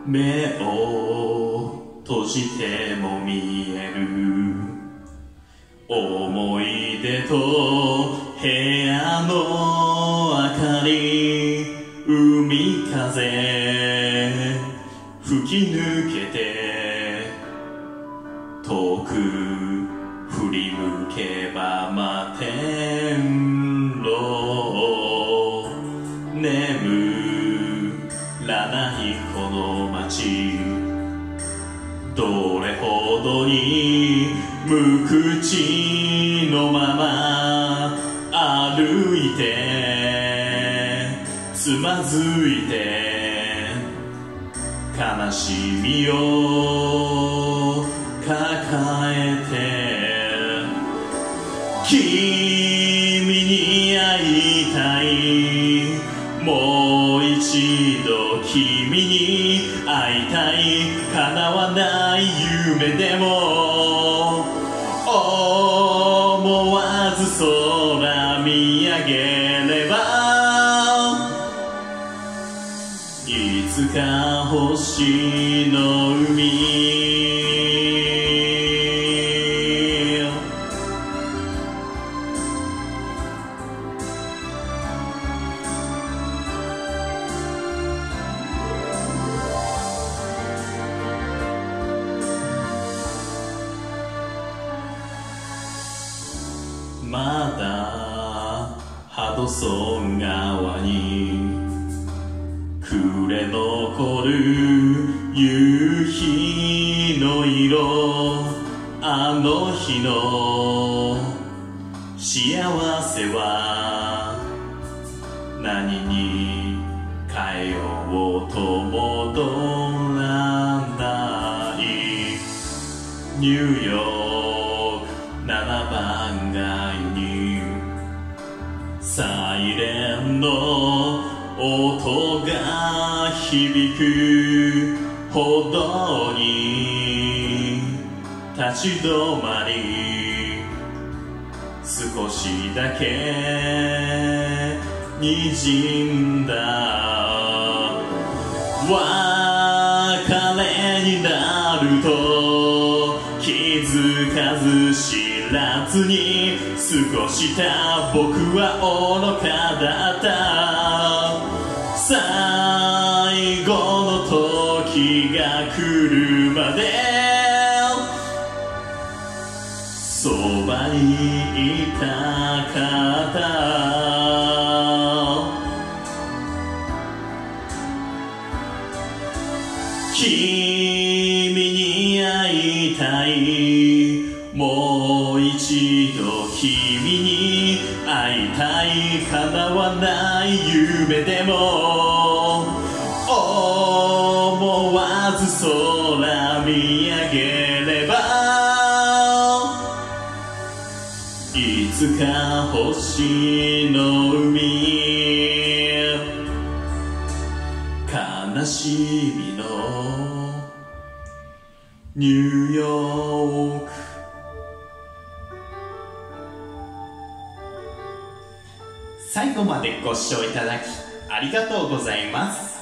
目を閉じても見える思い出と部屋の明かり海風吹き抜けて遠く振り向けば摩天楼眠らないこの街どれほどに無口のまま歩いてつまずいて悲しみを抱えて君に会いたいもう一度君に会いたい叶わない夢でも思わず空見上げればいつか星の海まだハドソン川に暮れ残る夕日の色あの日の幸せは何に変えようと戻らないニューヨーク7番街にサイレンの音が響く歩道に立ち止まり少しだけ滲んだ別れになると気づかず知らずに過ごした僕は愚かだった最後の時が来るまでそばにいたかった君に会いたいもう一度君に会いたい叶わない夢でも思わず空見上げればいつか星の海悲しみのニューヨーク最後までご視聴いただきありがとうございます。